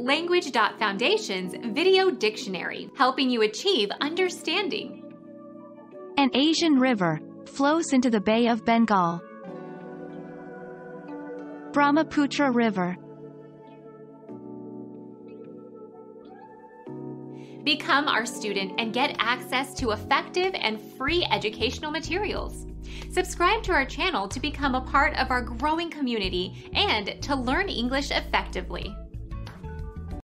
Language.Foundation's Video Dictionary, helping you achieve understanding. An Asian river flows into the Bay of Bengal. Brahmaputra River. Become our student and get access to effective and free educational materials. Subscribe to our channel to become a part of our growing community and to learn English effectively.